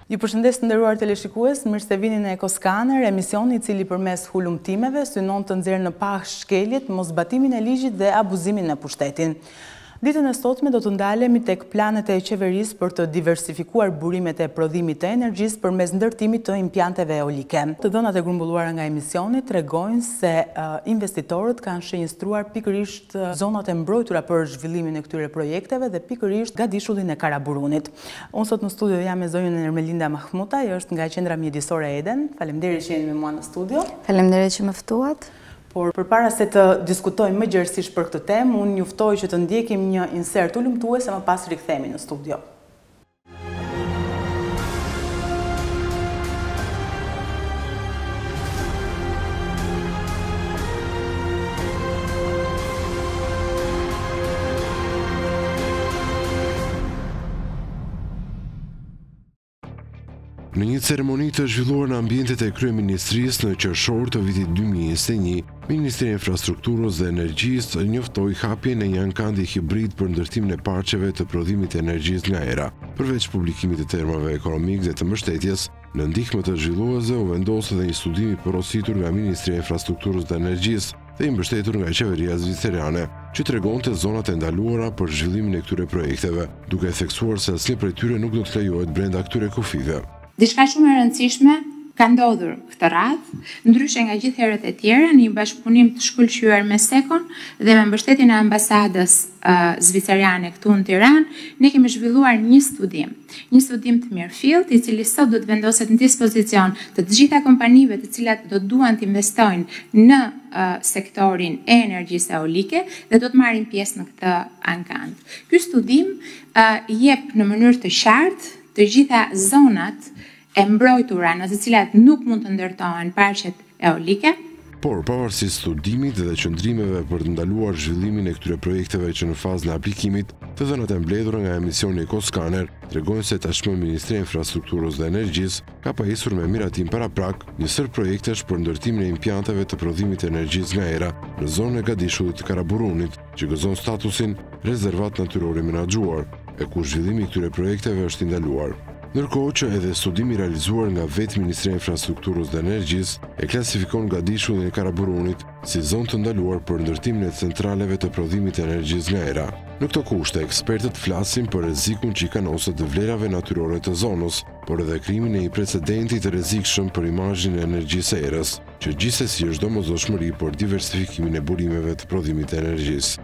Ju përshëndes të nderuar teleshikues, mirë se vini në Ekoskanner, emisioni i cili përmes hulumtimeve synon të nxjerrë në pagë shkeljet, mosbatimin e ligjit dhe abuzimin në pushtetin. Ditën e sotme do të ndalemi tek planet e qeverisë për të diversifikuar burimet e prodhimit të energjisë përmes ndërtimit të impianteve eolike. Të dhënat e grumbulluara nga emisioni tregojnë se investitorët kanë shënjestruar pikërisht zonat e mbrojtura për zhvillimin e këtyre projekteve dhe pikërisht gadishullin e Karaburunit. Unë sot në studio jam me zonjën Ermelinda Mahmuta, ajo është nga qendra mjedisore Eden. Faleminderit që jeni me mua në studio. Faleminderit që më ftuat. Por përpara se të diskutojmë më gjerësisht për këtë temë, unë juftoj që të ndjekim një insert ulëmtues e më pas rikthehemi në studio. Në një ceremoni të zhvilluar në ambientet e kryeministrisë në qershor të vitit 2021, Ministri i Infrastrukturës dhe Energjisë njoftoi hapjen e një ankandi hibrid për ndërtimin e parqeve të prodhimit të energjisë nga era. Përveç publikimit të termave ekonomik dhe të mbështetjes, në ndihmë të zhvilluesve u vendos edhe një studim i porositur nga Ministri i Infrastrukturës dhe Energjisë dhe i mbështetur nga qeveria zviceriane, që tregonte zonat e ndaluara për zhvillimin e këtyre projekteve, duke theksuar se asnjë prej tyre nuk do të lejohet brenda këtyre kufive. Diçka shumë e rëndësishme ka ndodhur këtë radhë, ndryshe nga gjithë herët e tjera, në një bashkëpunim të shkëlqyer me SECO dhe me mbështetjen e ambasadës zviceriane këtu në Tiranë, ne kemi zhvilluar një studim të mirëfillt, i cili sot do të vendoset në dispozicion të gjitha kompanive të cilat do duan të investojnë në sektorin e energjisë eolike dhe do të marrin pjesë në këtë ankand. Ky studim jep në mënyrë të qartë të gjitha zonat e mbrojtura në të cilat nuk mund të ndërtohen parqet eolike. Por, pavarësisht studimit dhe qëndrimeve për të ndaluar zhvillimin e këtyre projekteve që në fazën e aplikimit, të dhënat e mbledhura nga emisioni Ekoskanner tregojnë se tashmë Ministria e Infrastrukturës dhe Energjisë ka pajisur me miratim paraprak një sër projektesh për ndërtimin e impianteve të prodhimit të energjisë nga era në zonën e gadishullit të Karaburunit, që gëzon statusin rezervat natyror i menaxhuar, e ku zhvillimi i këtyre projekteve është i ndaluar. Ndërkohë që edhe studimi realizuar nga vetë Ministria e Infrastrukturës dhe Energjisë e klasifikon gadishullin e Karaburunit si zonë të ndaluar për ndërtimin e centraleve të prodhimit të energjisë nga era. Në këto kushte, ekspertët flasin për rrezikun që i kanoset të vlerave natyrore të zonës, por edhe krijimin e një precedenti të rrezikshëm për imazhin e energjisë së erës, që gjithsesi është domosdoshmëri për diversifikimin e burimeve të prodhimit të energjisë.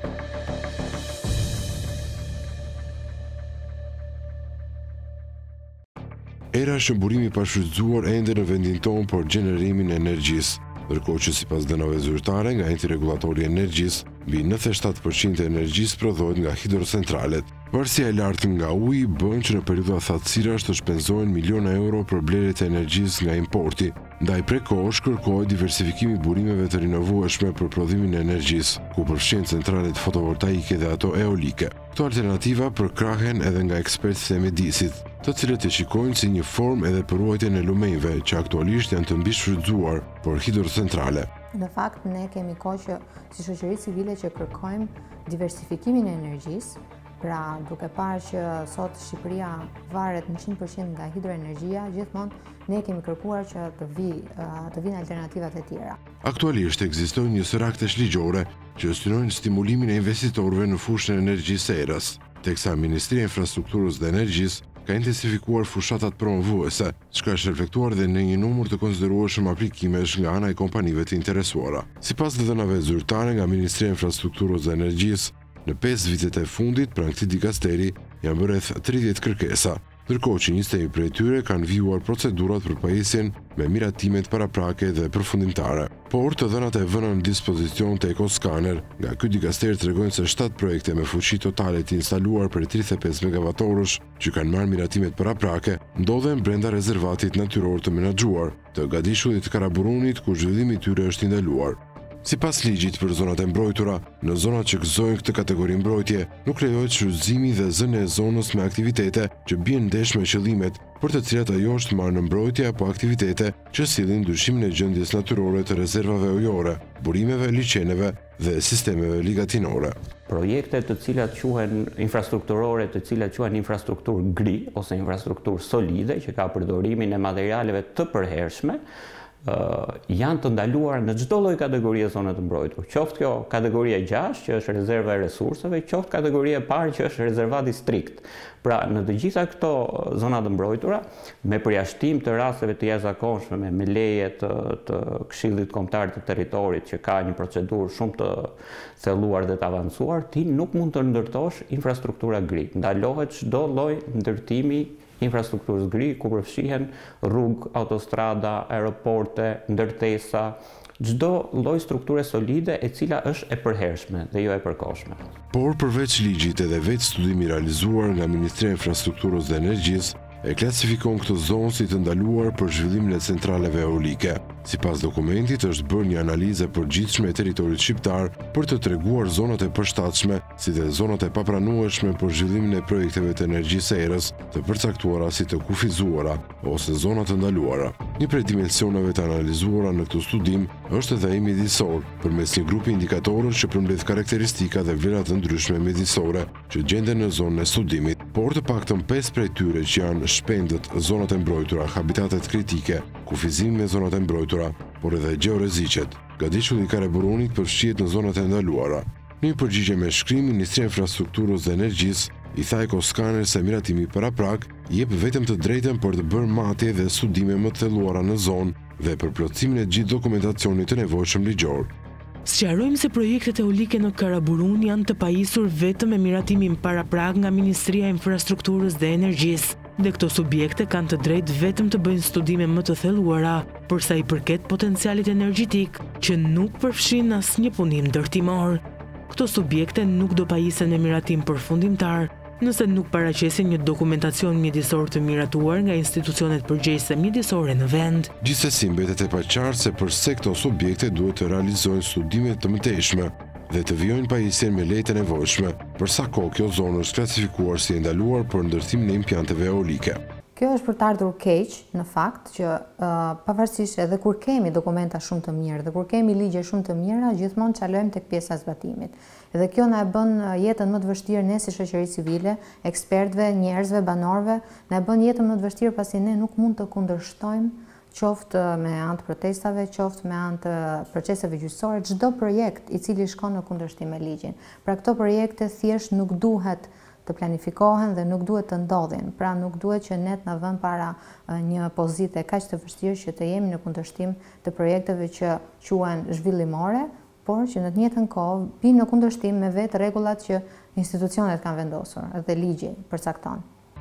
Era është një burim i pashfrytzuar ende në vendin tonë për gjenerimin e energjisë, ndërkohë që sipas dënave zyrtare nga enti regulatori i energjisë, mbi 97% e energjisë prodhohet nga hidrocentralet. Varësia e lartë nga uji bën që në periudha thatësirash të shpenzohen miliona euro për blerjet e energjisë nga importi. Ndaj prekosh kërkohet diversifikimi i burimeve të rinovueshme për prodhimin e energjisë, ku përfshin centralet fotovoltaike dhe ato eolike. Këto alternativa përkrahen edhe nga ekspertët e mjedisit, të cilët e shikojnë si një formë edhe për ruajtjen e lumenjve, që aktualisht janë të mbishfrytzuar për hidrocentrale. Në fakt, ne kemi kohë që si shoqëri civile që kërkojmë diversifikimin e energjisë, pra duke parë që sot Shqipëria varet në 100% nga hidroenergjia, gjithmonë ne kemi kërkuar që të vinë alternativat e tjera. Aktualisht ekzistojnë një sër aktesh ligjore që synojnë stimulimin e investitorëve në fushën e energjisë së erës, teksa Ministria e Infrastrukturës dhe Energjisë ka intensifikuar fushatat promovuese, çka është reflektuar dhe në një numër të konsiderueshëm aplikimesh nga ana e kompanive të interesuara. Sipas dhënave zyrtare nga Ministria e Infrastrukturës dhe Energjisë, në 5 vitet e fundit pranë këtij dikasteri janë bërë rreth 30 kërkesa, ndërkohë që 20 prej tyre kanë vijuar procedurat për pajisjen me miratimet paraprake dhe përfundimtare. Por të dhënat e vëna në dispozicion të Ekoskanner, nga ky dikaster tregojnë se 7 projekte me fuqi totale të instaluar për 35 megawatorësh që kanë marrë miratimet paraprake, ndodhen brenda rezervatit natyror të menaxhuar të gadishullit të Karaburunit, ku zhvillimi i tyre është i ndaluar. Sipas ligjit për zonat e mbrojtura, në zonat që gëzojnë këtë kategori mbrojtje, nuk lejohet shfrytëzimi dhe zënia e zonës me aktivitete që bien ndesh me qëllimet për të cilat ajo është marrë në mbrojtje apo aktivitete që sillin ndryshimin e gjendjes natyrore të rezervave ujore, burimeve, liçeneve dhe sistemeve ligatinore. projekte të cilat quhen infrastrukturore, të cilat quhen infrastrukturë gri ose infrastrukturë solide, që ka përdorimin e materialeve të përhershme, janë të ndaluar në çdo lloj kategorie zone të mbrojtur. Qoftë kjo kategoria 6, që është rezerva e resurseve, qoftë kategoria e parë, që është rezervati strikt. Pra, në të gjitha këto zona të mbrojtura, me përjashtim të rasteve të jashtëzakonshme, me leje të Këshillit Kombëtar të Territorit, që ka një procedurë shumë të thelluar dhe të avancuar, ti nuk mund të ndërtosh infrastruktura gri. Ndalohet çdo lloj ndërtimi infrastrukturës gri, ku përfshihen rrugë, autostrada, aeroporte, ndërtesa, çdo lloj strukture solide e cila është e përhershme dhe jo e përkohshme. Por përveç ligjit edhe vetë studimi realizuar nga Ministria e Infrastrukturës dhe Energjisë e klasifikon këtë zonë si të ndaluar për zhvillimin e centraleve eolike. Sipas dokumentit është bërë një analizë e përgjithshme e territorit shqiptar për të treguar zonat e përshtatshme, si dhe zonat e papranueshme për zhvillimin e projekteve të energjisë erës, të përcaktuara si të kufizuara ose zona të ndaluara. Një prej dimensioneve të analizuara në këtë studim është edhe ai mjedisor, përmes një grupi indikatorësh që përmbledh karakteristika dhe vlera të ndryshme mjedisore që gjenden në zonën e studimit, por të paktën 5 prej tyre që janë shpendët, zonat e mbrojtura, habitatet kritike, kufizimi me zonat e mbrojtura, por edhe gjeorreziqet. Gadishulli i Karaburunit përfshihet në zonat e ndaluara. Në një përgjigje me shkrim, Ministria e Infrastrukturës dhe Energjisë i tha Ekoskaner se miratimi paraprak jep vetëm të drejtën për të bërë matje dhe studime më të thelluara në zonë dhe për plotësimin e gjithë dokumentacionit të nevojshëm ligjor. Sqarojmë se projektet eolike në Karaburun janë të pajisur vetëm me miratimin paraprak nga Ministria e Infrastrukturës dhe Energjisë, dhe këto subjekte kanë të drejtë vetëm të bëjnë studime më të thelluara, përsa i përket potencialit energjetik që nuk përfshin asnjë punim ndërtimor. Këto subjekte nuk do pajisen me miratim përfundimtar, nëse nuk paraqesin një dokumentacion mjedisor të miratuar nga institucionet përgjegjëse mjedisore në vend. Gjithsesi mbetet e paqartë se përse këto subjekte duhet të realizojnë studime të mëtejshme dhe të vijojnë pajisjen me lejtë e nevojshme, për sa kohë kjo zonë është klasifikuar si e ndaluar për ndërtimin e impianteve eolike. Kjo është për të ardhur keq, në fakt, që pavarësisht edhe kur kemi dokumenta shumë të mirë dhe kur kemi ligje shumë të mira, gjithmonë çalojmë tek pjesa e zbatimit. Dhe kjo na e bën jetën më të vështirë ne si shoqëri civile, ekspertëve, njerëzve, banorëve, na e bën jetën më të vështirë pasi ne nuk mund të kundërshtojmë qoftë me anë të protestave, qoftë me anë të proceseve gjyqësore, çdo projekt i cili shkon në kundërshtim me ligjin. Pra këto projekte thjesht nuk duhet të planifikohen dhe nuk duhet të ndodhin. Pra nuk duhet që ne të na vënë para një pozite kaq të vështirë që të jemi në kundërshtim të projekteve që quhen zhvillimore, por që në të njëjtën kohë vinë në kundërshtim me vetë rregullat që institucionet kanë vendosur dhe ligji përcakton.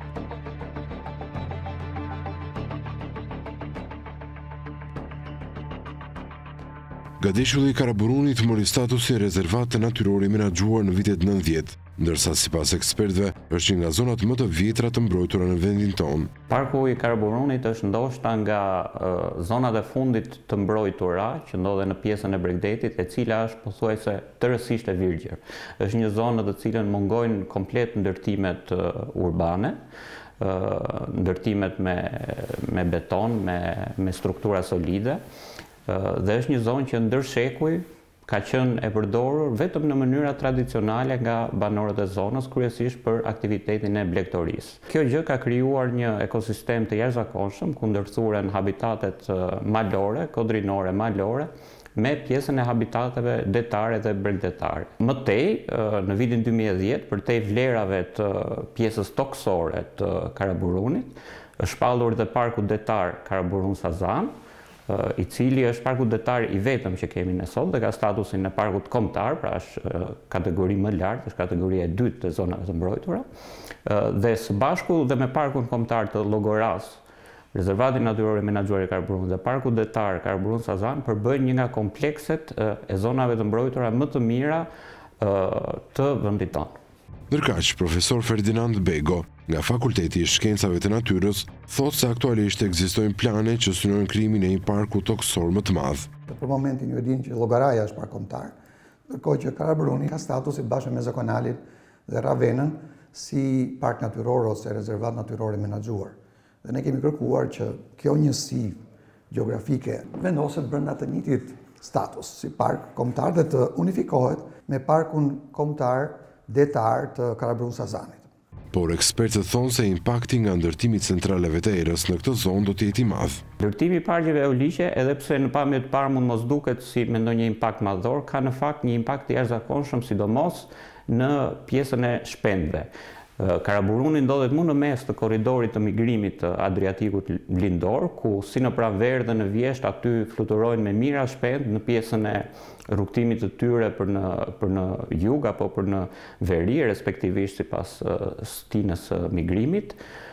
Gadishulli i Karaburunit mori statusin rezervat të natyror i menaxhuar në vitet 90, ndërsa sipas ekspertëve është një nga zonat më të vjetra të mbrojtura në vendin tonë. Parku i Karaburunit është ndoshta nga zonat e fundit të mbrojtura që ndodhen në pjesën e Bregdetit, e cila është pothuajse tërësisht e virgjër. Është një zonë në të cilën mungojnë komplet ndërtimet urbane, ndërtimet me beton, me struktura solide. Dhe është një zonë që ndër shekuj ka qenë e përdorur vetëm në mënyra tradicionale nga banorët e zonës, kryesisht për aktivitetin e blegtorisë. Kjo gjë ka krijuar një ekosistem të jashtëzakonshëm ku ndërthuren habitatet malore, kodrinore malore, me pjesën e habitateve detare dhe bregdetare. Mëtej, në vitin 2010, përtej vlerave të pjesës toksore të Karaburunit, është shpallur dhe parku detar Karaburun Sazan, i cili është parku detar i vetëm që kemi ne sot dhe ka statusin e parkut kombëtar, pra është kategori më lartë, është kategoria e dytë të zonave të mbrojtura, dhe së bashku dhe me parkun kombëtar të Llogoras, rezervatin natyror i menaxhuar i Karaburunit dhe parku detar Karaburun Sazan përbëjnë një nga komplekset e zonave të mbrojtura më të mira të vendit tonë. Ndërkaq, profesor Ferdinand Bego, nga Fakulteti i Shkencave të Natyrës, thotë se aktualisht ekzistojnë plane që synojnë krijimin e një parku toksor më të madh. Për momentin ju e dini që Llogaraja është park kombëtar, ndërkohë që Karaburuni ka statusin bashkë me Zakonalit dhe Ravenën si park natyror ose rezervat natyror i menaxhuar. Dhe ne kemi kërkuar që kjo njësi gjeografike vendoset brenda të njëjtit status si park kombëtar dhe të unifikohet me parkun kombëtar detar të Karaburun-Sazanit. Por ekspertët thonë se impakti nga ndërtimi i centraleve të erës në këtë zonë do të jetë i madh. Ndërtimi i parqeve eolike, edhe pse në pamje të parë mund mos duket si me ndonjë impakt madhor, ka në fakt një impakt të jashtëzakonshëm, sidomos në pjesën e shpendëve. Karaburuni ndodhet më në mes të korridorit të migrimit të Adriatikut Lindor, ku si në pranverë dhe në vjesht aty fluturojnë me mira shpend në pjesën e rrugtimit të tyre për në jug apo për në veri, respektivisht sipas stinës së migrimit.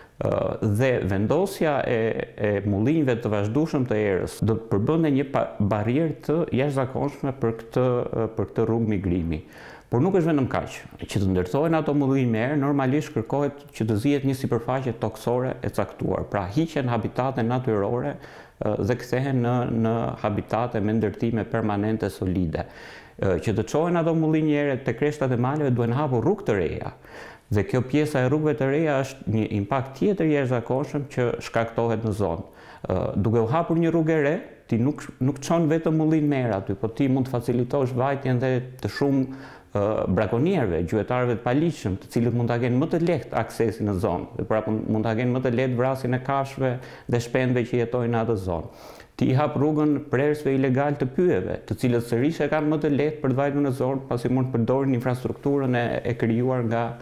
Dhe vendosja e mullinjve të vazhdueshëm të erës do të përbënte një barrierë të jashtëzakonshme për këtë rrugë migrimi. Por nuk është vetëm kaq. Që të ndërtohen ato mullinj me erë, normalisht kërkohet që të zihet një sipërfaqe toksore e caktuar. Pra hiqen habitate natyrore dhe kthehen në habitate me ndërtime permanente solide. Që të çohen ato mullinj ere te kreshtat e maleve duhen hapur rrugë të reja. Dhe kjo pjesa e rrugëve të reja është një impakt tjetër i jashtëzakonshëm që shkaktohet në zonë. Duke u hapur një rrugë e re, ti nuk çon vetëm mullinj me erë aty, po ti mund të facilitosh vajtjen dhe të shumë brakonierëve, gjuetarëve të paligjshëm, të cilët mund ta kenë më të lehtë aksesin në zonë, dhe pra mund ta kenë më të lehtë vrasjen e kafshëve dhe shpendëve që jetojnë në atë zonë. Ti i hap rrugën prerësve ilegal të pyjeve, të cilët sërish e kanë më të lehtë për të vajtur në zonë, pasi mund të përdorin infrastrukturën e krijuar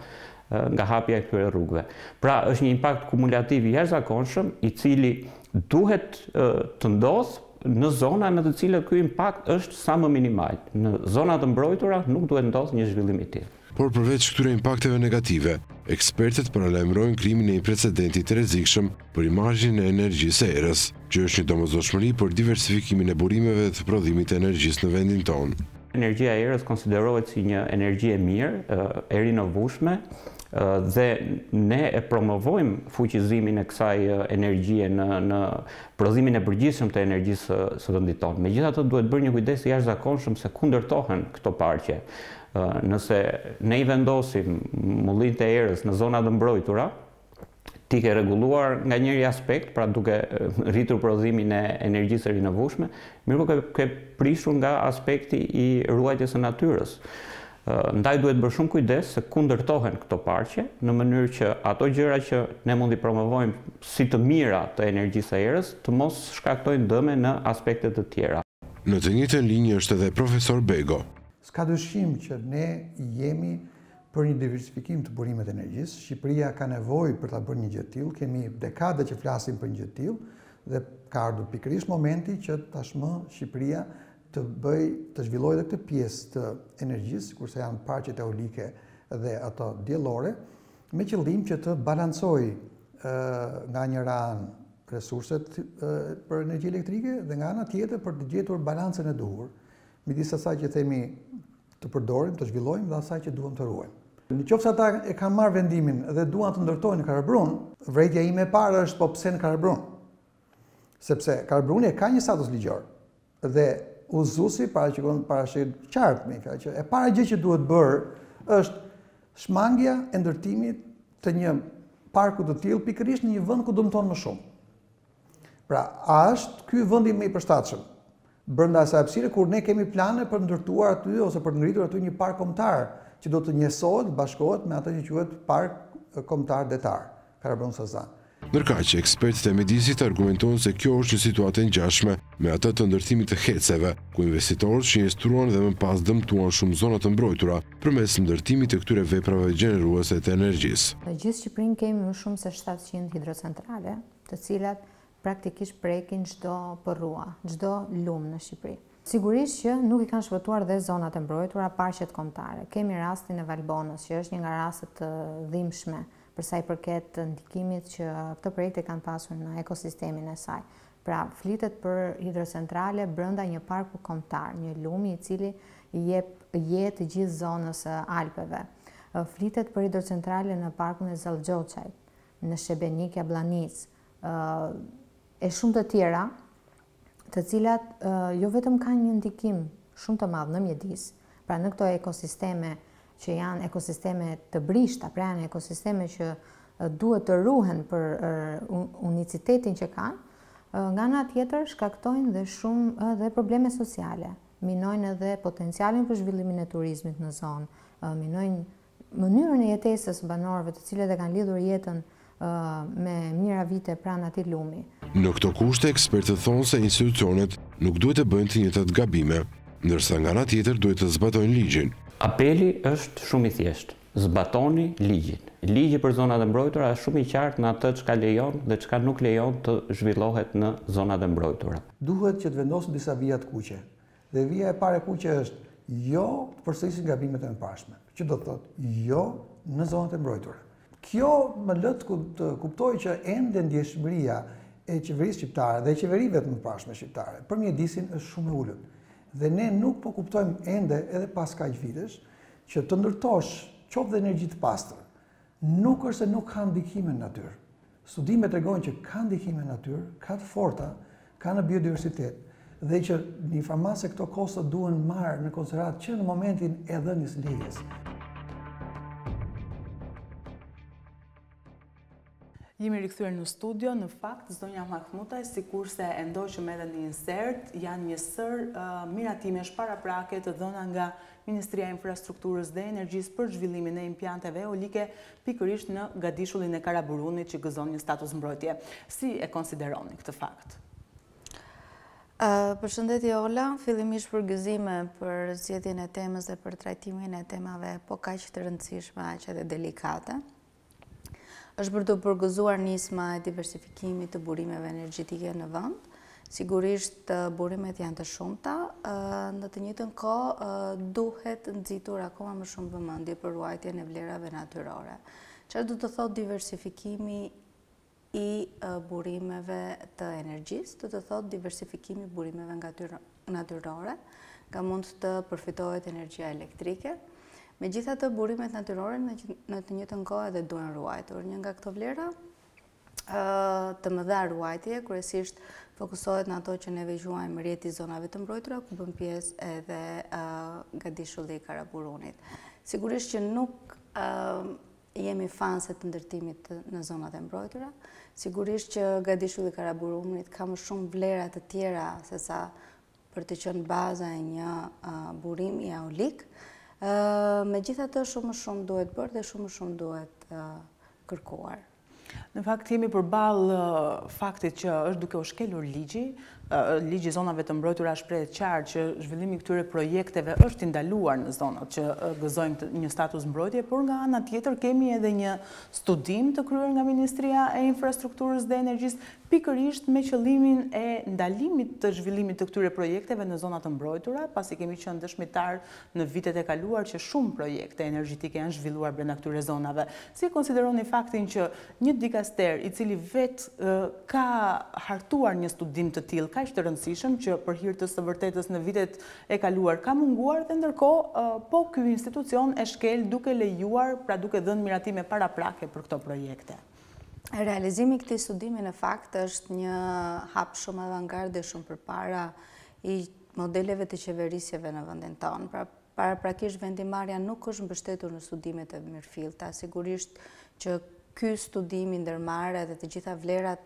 nga hapja e këtyre rrugëve. Pra është një impakt kumulativ i jashtëzakonshëm, i cili duhet të ndodhë në zona në të cilët ky impakt është sa më minimal. Në zona të mbrojtura nuk duhet ndodhë një zhvillim i tillë. Por përveç këtyre impakteve negative, ekspertët paralajmërojnë krimin e një precedenti të rrezikshëm për imazhin e energjisë së erës, që është një domosdoshmëri për diversifikimin e burimeve të prodhimit të energjisë në vendin tonë. Energjia e erës konsiderohet si një energji e mirë, e rinovueshme, dhe ne e promovojmë fuqizimin e kësaj energjie në prodhimin e përgjithshëm të energjisë së vendit tonë. Megjithatë, duhet bërë një kujdes i jashtëzakonshëm se ku ndërtohen këto parqe. Nëse ne i vendosim mullinjt e erës në zona të mbrojtura, ti ke rregulluar nga njëri aspekt, pra duke rritur prodhimin e energjisë së rinovueshme, mirë ke prishur nga aspekti i ruajtjes së natyrës. Ndaj duhet bërë shumë kujdes se ku ndërtohen këto parqe, në mënyrë që ato gjëra që ne mund i promovojmë si të mira të energjisë së erës, të mos shkaktojnë dëme në aspekte të tjera. Në të njëjtën linjë është edhe profesor Bego. S'ka dyshim që ne jemi për një diversifikim të burimeve të energjisë. Shqipëria ka nevojë për ta bërë një gjë të tillë, kemi dekada që flasim për një gjë të tillë dhe ka ardhur pikërisht momenti që tashmë Shqipëria të zhvillojë edhe këtë pjesë të energjisë, kurse janë parqet eolike dhe ato diellore, me qëllim që të balancojë nga njëra anë resurset për energji elektrike dhe nga ana tjetër për të gjetur balancën e duhur midis asaj që themi të përdorim, të zhvillojmë dhe asaj që duam të ruajmë. Në qoftë se ata e kanë marrë vendimin dhe duan të ndërtojnë në Karaburun, vërejtja ime e parë është po pse në Karaburun. Sepse Karaburuni ka një status ligjor dhe udhëzuesi paraqit qartë me fjalë që e para gjë që duhet bërë është shmangja e ndërtimit të një parku të tillë pikërisht në një vend ku dëmton më shumë. Pra, a është ky vendi më i përshtatshëm brenda asaj hapësire kur ne kemi plane për ndërtuar aty ose për ngritur aty një park kombëtar që do të njësohet, bashkohet me atë që quhet park kombëtar detar, Karaburun-Sazan. Ndërkaq, ekspertët e mjedisit argumentojnë se kjo është një situatë e ngjashme me atë të ndërtimit të heceve, ku investitorët shënjestruan dhe më pas dëmtuan shumë zona të mbrojtura përmes ndërtimit të këtyre veprave gjeneruese të energjisë. Në gjithë Shqipërinë kemi më shumë se 700 hidrocentrale, të cilat praktikisht prekin çdo përrua, çdo lumë në Shqipëri. Sigurisht që nuk i kanë shpëtuar dhe zonat e mbrojtura, parqet kombëtare. Kemi rastin e Valbonës, që është një nga rastet të dhimbshme për sa i përket ndikimit që këto projekte kanë pasur në ekosistemin e saj. Pra, flitet për hidrocentrale brenda një parku kombëtar, një lumi i cili i jep jetë të gjithë zonës së Alpeve. Flitet për hidrocentrale në parkun e Zallxhoçait, në Shebenik, Jablanic, e shumë të tjera, të cilat jo vetëm kanë një ndikim shumë të madh në mjedis, pra në këto ekosisteme që janë ekosisteme të brishta, pra janë ekosisteme që duhet të ruhen për unicitetin që kanë, Nga ana tjetër shkaktojnë dhe shumë edhe probleme sociale, minojnë edhe potencialin për zhvillimin e turizmit në zonë, minojnë mënyrën e jetesës banorëve të cilët e kanë lidhur jetën me mijëra vite pranë atij lumi. Në këto kushte, ekspertët thonë se institucionet nuk duhet të bëjnë të njëjtat gabime, ndërsa nga ana tjetër duhet të zbatojnë ligjin. Apeli është shumë i thjeshtë. Zbatoni ligjin. Ligji për zonat e mbrojtura është shumë i qartë në atë çka lejon dhe çka nuk lejon të zhvillohet në zonat e mbrojtura. Duhet që të vendosin disa vija të kuqe. Dhe vija e parë e kuqe është jo të përsërisin gabimet e mëparshme, që do të thotë jo në zonat e mbrojtura. Kjo më lë të kuptoj që ende ndjeshmëria e qeverisë shqiptare dhe e qeverive të mëparshme shqiptare për mjedisin është shumë e ulët. Dhe ne nuk po kuptojmë ende edhe pas kaq vitesh që të ndërtosh qoftë dhe energji të pastër, nuk është se nuk ka ndikime në natyrë. Studimet tregojnë që ka ndikime në natyrë, ka të forta, ka në biodiversitet, dhe që një farma se këto kosta duhen marrë në konsiderat që në momentin e dhënies lejes. Jemi rikthyer në studio, në fakt, zonja Mahmutaj, sikurse e ndoqëm edhe në insert, janë një sër miratimesh paraprake të dhëna nga Ministria e Infrastrukturës dhe Energjisë për zhvillimin e impianteve eolike pikërisht në Gadishullin e Karaburunit që gëzon një status mbrojtje. Si e konsideroni këtë fakt? Përshëndetje Ola, fillimisht për gëzime për zgjedhjen e temës dhe për trajtimin e temave po kaq të rëndësishme aq edhe delikate. Është për të përgëzuar nisma e diversifikimit të burimeve energjetike në vend. Sigurisht burimet janë të shumta, në të njëjtën kohë duhet nxitur akoma më shumë vëmendje për ruajtjen e vlerave natyrore. Çfarë do të thotë diversifikimi i burimeve të energjisë? Do të thotë diversifikimi i burimeve natyrore, nga mund të përfitohet energjia elektrike. Megjithatë, burimet natyrore në të njëjtën kohë edhe duhen ruajtur. Një nga këto vlera të mëdha ruajtje kryesisht fokusohet në ato që neve quajmë rrjeti i zonave të mbrojtura, ku bën pjesë edhe Gadishulli i Karaburunit. Sigurisht që nuk jemi fanse të ndërtimit në zonat e mbrojtura. Sigurisht që Gadishulli i Karaburunit ka më shumë vlera të tjera sesa për të qenë baza e një burimi eolik. Megjithatë, shumë duhet bërë dhe shumë duhet kërkuar. Në fakt jemi përballë faktit që është duke u shkelur ligji i zonave të mbrojtura shprehet qartë që zhvillimi i këtyre projekteve është i ndaluar në zonat që gëzojnë një status mbrojtje, por nga ana tjetër kemi edhe një studim të kryer nga Ministria e Infrastrukturës dhe Energjisë pikërisht me qëllimin e ndalimit të zhvillimit të këtyre projekteve në zonat të mbrojtura, pasi kemi qenë dëshmitar në vitet e kaluar që shumë projekte energjetike janë zhvilluar brenda këtyre zonave. Si konsideroni faktin që një dikaster i cili vetë ka hartuar një studim të tillë kaq të rëndësishëm që për hir të së vërtetës në vitet e kaluar ka munguar dhe ndërkohë po ky institucion e shkel duke lejuar, pra duke dhënë miratime paraprake për këto projekte? Realizimi i këtij studimi në fakt është një hap shumë avangard dhe shumë përpara i modeleve të qeverisjeve në vendin tonë. Pra, paraprakisht vendimarrja nuk është mbështetur në studimet e mirëfillta. Sigurisht që ky studim i ndërmarrë dhe të gjitha vlerat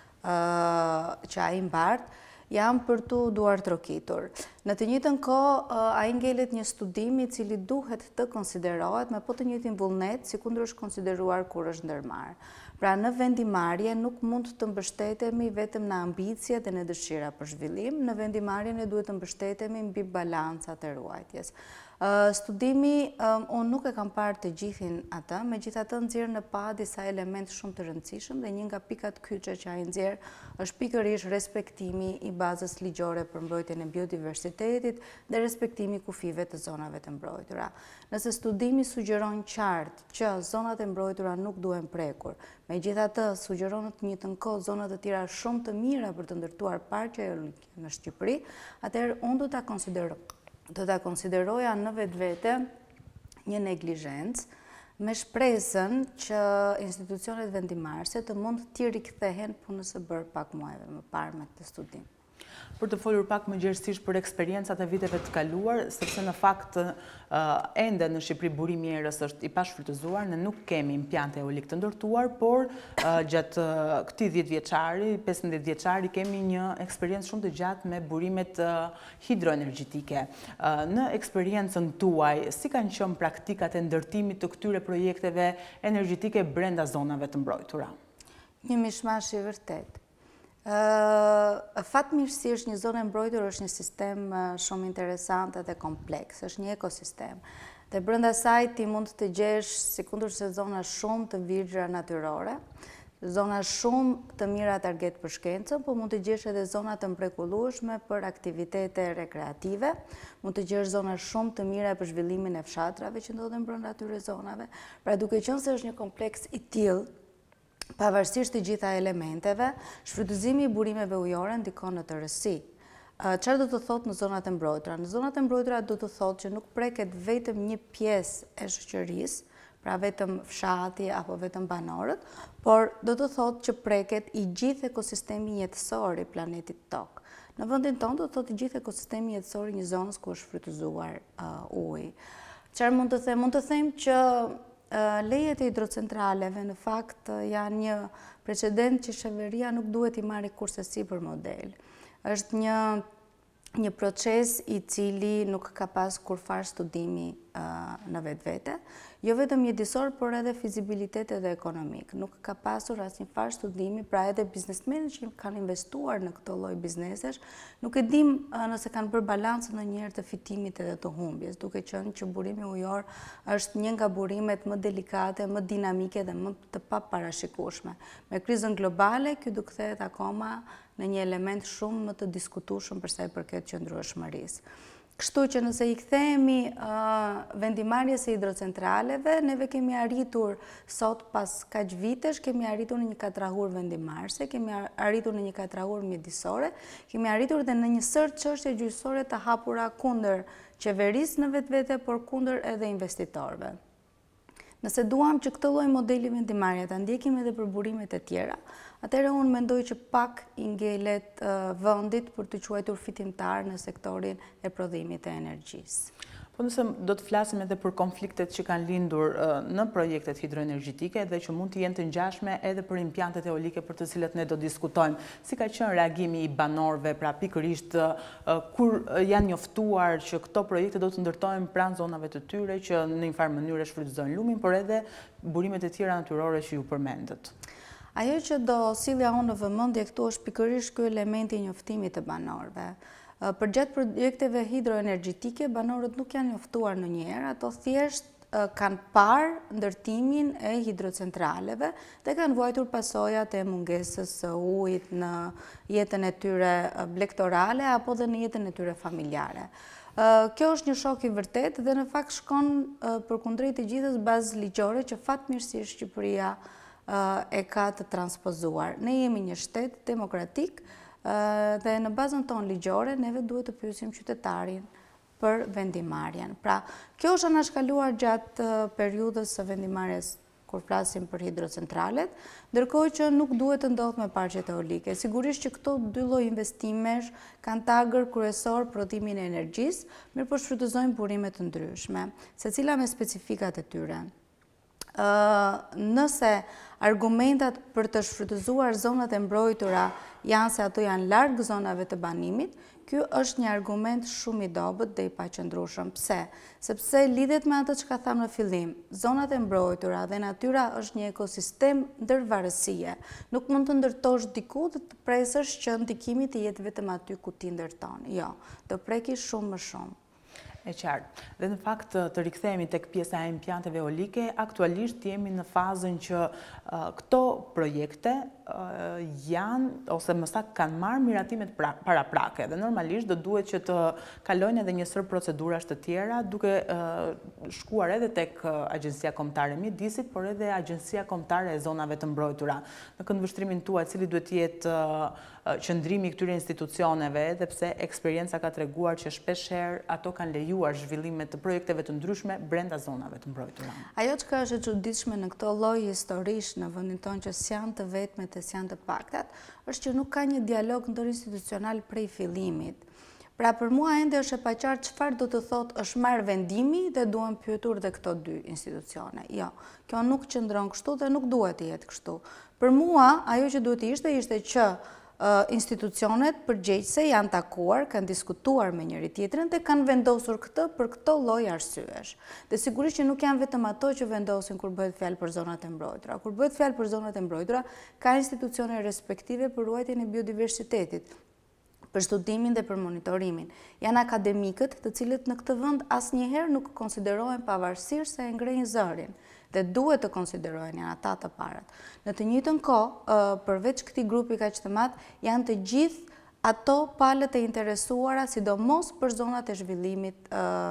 që ai mbart janë për tu duar trokitur. Në të njëjtën kohë, ai ngelet një studim i cili duhet të konsiderohet me po të njëjtin vullnet si kundër është konsideruar kur është ndërmarrë. Pra në vendimarrje nuk mund të mbështetemi vetëm në ambicie dhe në dëshira për zhvillim, në vendimarrje ne duhet të mbështetemi mbi balancat e ruajtjes. Studimi, unë nuk e kam parë të gjithin atë, megjithatë nxjerr në pa disa elementë shumë të rëndësishëm dhe një nga pikat kyçe që ai nxjerr është pikërisht respektimi i bazës ligjore për mbrojtjen e biodiversitetit dhe respektimi i kufive të zonave të mbrojtura. Nëse studimi sugjeron qartë që zonat e mbrojtura nuk duhen prekur, megjithatë sugjeron në të njëjtën kohë zona të tjera shumë të mira për të ndërtuar parqe eolike në Shqipëri, atëherë unë do ta konsideroja në vetvete një neglizhencë me shpresën që institucionet vendimarrëse të mund të rikthehen punës së bërë pak muajve më parë me këtë studim. për të folur pak më gjerësisht për eksperiencat e viteve të kaluar, sepse në fakt ende në Shqipëri burimi i erës është i pashfrytëzuar, ne nuk kemi implante eolik të ndërtuar, por gjatë këtij 10 vjeçari, 15 vjeçari kemi një eksperiencë shumë të gjatë me burimet hidroenergjetike. Në eksperiencën tuaj, si kanë qenë praktikat e ndërtimit të këtyre projekteve energjetike brenda zonave të mbrojtura? Një mishmash i vërtet. Fatmirësisht një zonë e mbrojtur është një sistem shumë interesant dhe kompleks, është një ekosistem. Dhe brenda saj ti mund të gjesh, sikundur se zona shumë të virgjra natyrore, zona shumë të mira target për shkencën, po mund të gjesh edhe zona të mrekullueshme për aktivitete rekreative, mund të gjesh zona shumë të mira për zhvillimin e fshatrave që ndodhen brenda atyre zonave. Pra duke qenë se është një kompleks i tillë, pavarësisht të gjitha elementeve, shfrytëzimi i burimeve ujore ndikon në tërësi. Çfarë do të thotë në zonat e mbrojtura? Në zonat e mbrojtura do të thotë që nuk preket vetëm një pjesë e shoqërisë, pra vetëm fshati apo vetëm banorët, por do të thotë që preket i gjithë ekosistemi jetësor i planetit Tokë. Në vendin tonë do të thotë i gjithë ekosistemi jetësor i një zonës ku është shfrytëzuar uji. Çfarë mund të them? Mund të them që lejet e hidrocentraleve në fakt janë një precedent që qeveria nuk duhet i marrë kurse si për model. Është një proces i cili nuk ka pas kurfar studimi në vetvete, jo vetëm mjedisor, por edhe fizibilitet edhe ekonomik. Nuk ka pasur asnjë farë studimi, pra edhe biznesmenët që kanë investuar në këtë lloj biznesesh, nuk e dim nëse kanë bërë balancën ndonjëherë të fitimit edhe të humbjes, duke qenë që burimi ujor është një nga burimet më delikate, më dinamike dhe më të paparashikueshme. Me krizën globale, ky do kthehet akoma në një element shumë më të diskutueshëm për sa i përket qëndrueshmërisë. Kështu që nëse i kthehemi vendimarrjes së hidrocentraleve, neve kemi arritur sot pas kaq vitesh, kemi arritur në një katrahur vendimarrëse, kemi arritur në një katrahur mjedisore, kemi arritur dhe në një sër çështje gjyqësore të hapura kundër qeverisë në vetvete, por kundër edhe investitorëve. Nëse duam që këtë lloj modeli vendimarrje ta ndjekim edhe për burimet e tjera, atëherë unë mendoj që pak i ngelet vendit për të quajtur fitimtar në sektorin e prodhimit të energjisë. Po nëse do të flasim edhe për konfliktet që kanë lindur në projektet hidroenergjetike dhe që mund të jenë të ngjashme edhe për implantet eolike për të cilat ne do diskutojmë. Si ka qenë reagimi i banorëve, pra pikërisht kur janë njoftuar që këto projekte do të ndërtohen pranë zonave të tyre që në një farë mënyrë shfrytëzojnë lumin, por edhe burimet e tjera natyrore që ju përmendët? Ajo që do sillja unë në vëmendje këtu është pikërisht ky elementi i njoftimit të banorëve. Për gjatë projekteve hidroenergjetike, banorët nuk janë njoftuar ndonjëherë, ato thjesht kanë parë ndërtimin e hidrocentraleve dhe kanë vuajtur pasojat e mungesës së ujit në jetën e tyre blegtorale apo dhe në jetën e tyre familjare. Kjo është një shok i vërtet dhe në fakt shkon përkundrejt të gjithës bazë ligjore që fatmirësisht Shqipëria e ka të transpozuar. Ne jemi një shtet demokratik dhe në bazën tonë ligjore neve duhet të pyesim qytetarin për vendimarrjen. Pra, kjo është anashkaluar gjatë periudhës së vendimarrjes kur flasim për hidrocentralet, ndërkohë që nuk duhet të ndodhë me parqet eolike. Sigurisht që këto dy lloj investimesh kanë tagër kryesor prodhimin e energjisë, mirë po shfrytëzojnë burime të ndryshme, secila me specifikat e tyre. Nëse argumentat për të shfrytëzuar zonat e mbrojtura janë se ato janë larg zonave të banimit, ky është një argument shumë i dobët dhe i paqëndrueshëm. Pse? Sepse lidhet me atë çka tham në fillim. Zonat e mbrojtura dhe natyra është një ekosistem ndërvarësie. Nuk mund të ndërtosh diku dhe të presësh që ndikimi të jetë vetëm aty ku ti ndërton. Jo, do preki shumë më shumë. E qartë. Dhe në fakt të rikthehemi tek pjesa e implanteve eolike, aktualisht jemi në fazën që këto projekte janë ose më saktë kanë marrë miratimet paraprake dhe normalisht do duhet që të kalojnë edhe një sër procedurash të tjera duke shkuar edhe tek Agjencia Kombëtare e Mjedisit, por edhe Agjencia Kombëtare e Zonave të Mbrojtura. Në këndvështrimin tuaj, cili duhet të jetë qëndrimi i këtyre institucioneve, edhe pse eksperienca ka treguar që shpeshherë ato kanë lejuar lejuar zhvillimet të projekteve të ndryshme brenda zonave të mbrojtura? Ajo që është e çuditshme në këto lloj historish në vendin tonë që s'janë të vetmet e s'janë të paktat, është që nuk ka një dialog ndërinstitucional prej fillimit. Pra për mua ende është e paqartë çfarë do të thotë është marrë vendimi dhe duhen pyetur dhe këto dy institucione. Jo, kjo nuk qëndron kështu dhe nuk duhet të jetë kështu. Për mua, ajo që duhet ishte që institucionet përgjegjëse janë takuar, kanë diskutuar me njëri tjetrin dhe kanë vendosur këtë për këto lloj arsyesh. Dhe sigurisht që nuk janë vetëm ato që vendosin kur bëhet fjalë për zonat e mbrojtura. Kur bëhet fjalë për zonat e mbrojtura, ka institucione respektive për ruajtjen e biodiversitetit, për studimin dhe për monitorimin. Janë akademikët të cilët në këtë vend asnjëherë nuk konsiderohen pavarësisht se e ngrejnë zërin dhe duhet të konsiderohen janë ata të parat. Në të njëjtën kohë, përveç këtij grupi kaq të madh, janë të gjithë ato palët e interesuara, sidomos për zonat e zhvillimit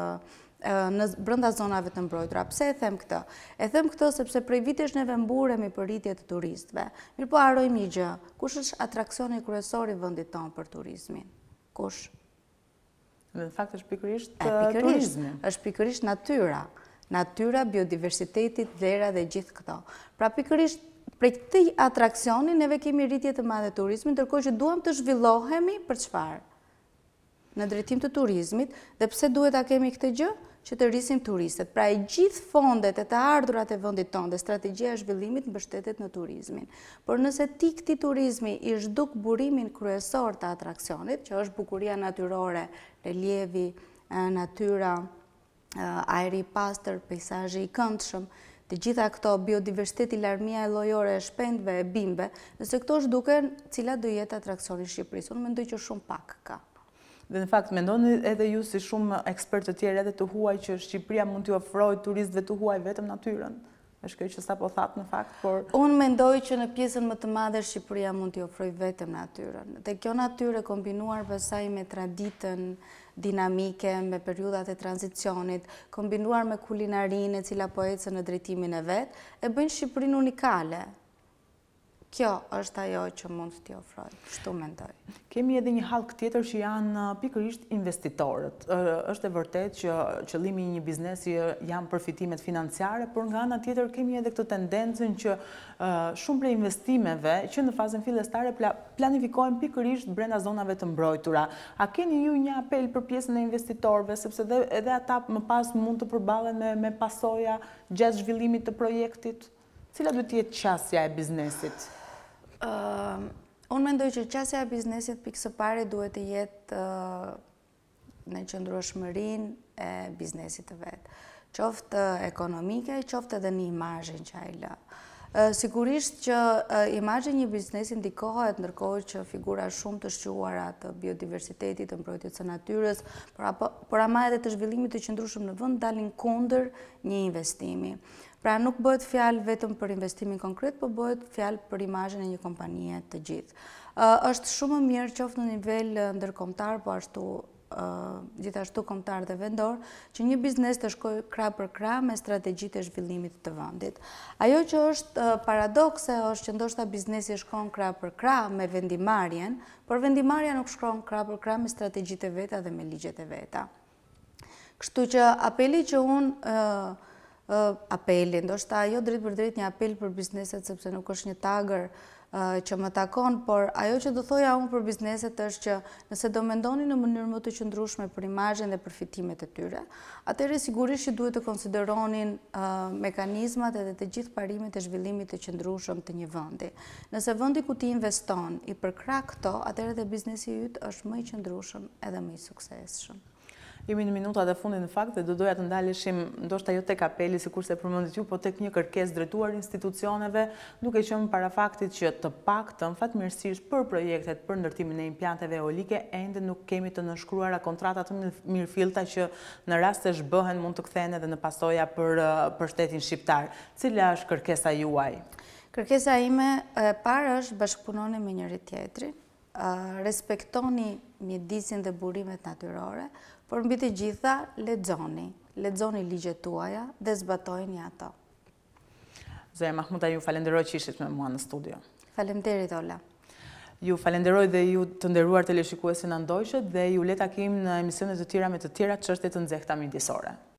brenda zonave të mbrojtura. Pse e them këtë? E them këtë sepse prej vitesh neve mburemi për rritje të turistëve. Mirpo harrojmë një gjë. Kush është atraksioni kryesor i vendit tonë për turizmin? Kush? Në fakt është pikërisht turizmi. Është pikërisht natyra. Natyra, biodiversiteti, vlera dhe gjithë këto. Pra pikërisht prej këtij atraksioni neve kemi rritje të madhe turizmin, ndërkohë që duam të zhvillohemi për çfarë? Në drejtim të turizmit, dhe pse duhet ta kemi këtë gjë? Që të rrisim turistët. Pra e gjithë fondet e të ardhurat e vendit tonë dhe strategjia e zhvillimit mbështetet në turizmin. Por nëse ti këtij turizmi i zhduk burimin kryesor të atraksionit, që është bukuria natyrore, relievi, natyra, ajri i pastër, peizazhi i këndshëm, të gjitha këto, biodiversiteti, larmia e llojore e shpendëve, e bimëve, nëse këto zhduken, cila do jetë atraksioni i Shqipërisë? Unë mendoj që shumë pak ka. Dhe në fakt, mendoni edhe ju si shumë ekspertë të tjerë edhe të huaj që Shqipëria mund t'i ofrojë turistëve të huaj vetëm natyrën? Është kjo që sapo thatë në fakt, por... Unë mendoj që në pjesën më të madhe Shqipëria mund t'i ofrojë vetëm natyrën. Dhe kjo natyrë kombinuar pastaj me traditën dinamike, me periudat e tranzicionit, kombinuar me kulinarinë e cila po ecën në drejtimin e vet, e bëjnë Shqipërinë unikale. Kjo është ajo që mund t'i ofroj, kështu mendoj. Kemi edhe një hallk tjetër që janë pikërisht investitorët. Është e vërtet që qëllimi i një biznesi janë përfitimet financiare, por nga ana tjetër kemi edhe këtë tendencën që shumë prej investimeve që në fazën fillestare planifikohen pikërisht brenda zonave të mbrojtura. A keni ju një apel për pjesën e investitorëve, sepse edhe ata më pas mund të përballen me pasoja gjatë zhvillimit të projektit? Cila duhet të jetë qasja e biznesit? Unë mendoj që qasja e biznesit pikë së pari duhet të jetë në qëndrueshmërinë e biznesit të vet. Qoftë ekonomike, qoftë edhe në imazhin që ai lë. Sigurisht që imazhi i një biznesi ndikohet ndërkohë që figura shumë të shquara të biodiversitetit, të mbrojtjes së natyrës, por ama edhe të zhvillimit të qëndrueshëm në vend dalin kundër një investimi. Pra nuk bëhet fjalë vetëm për investimin konkret, por bëhet fjalë për imazhin e një kompanie të gjithë. Është shumë më mirë qoftë në nivel ndërkombëtar, po ashtu gjithashtu kombëtar dhe vendor, që një biznes të shkojë krah për krah me strategjitë e zhvillimit të vendit. Ajo që është paradokse është që ndoshta biznesi shkon krah për krah me vendimarrjen, por vendimarrja nuk shkon krah për krah me strategjitë e veta dhe me ligjet e veta. Kështu që apeli që unë apeli, ndoshta jo drejt për drejt një apel për bizneset, sepse nuk është një tagër që më takon, por ajo që do thoja unë për bizneset është që nëse do mendoni në mënyrë më të qëndrueshme për imazhin dhe përfitimet e tyre, atëherë sigurisht që duhet të konsideronin mekanizmat edhe të gjithë parimet e zhvillimit të qëndrueshëm të një vendi. Nëse vendi ku ti investon i përkrah këto, atëherë dhe biznesi yt është më i qëndrueshëm edhe më i suksesshëm. Jemi në minutat e fundit në fakt dhe do doja të ndaleshim ndoshta jo tek apeli sikurse përmendit ju, po tek një kërkesë drejtuar institucioneve, duke qenë para faktit që të paktën fatmirësisht për projektet për ndërtimin e implanteve eolike ende nuk kemi të nënshkruara kontrata të mirëfillta që në rast se zhbëhen mund të kthehen edhe në pasoja për shtetin shqiptar. Cila është kërkesa juaj? Kërkesa ime e parë është bashkëpunoni me njëri tjetrin, respektoni mjedisin dhe burimet natyrore, por mbi të gjitha lexoni ligjet tuaja dhe zbatojeni ato. Zoja Mahmuda, ju falenderoj që ishit me mua në studio. Faleminderit, Ola. Ju falenderoj dhe ju të nderuar teleshikuesi na ndoqët dhe ju le takim në emisione të tjera me të tjera çështje të nxehta midisore.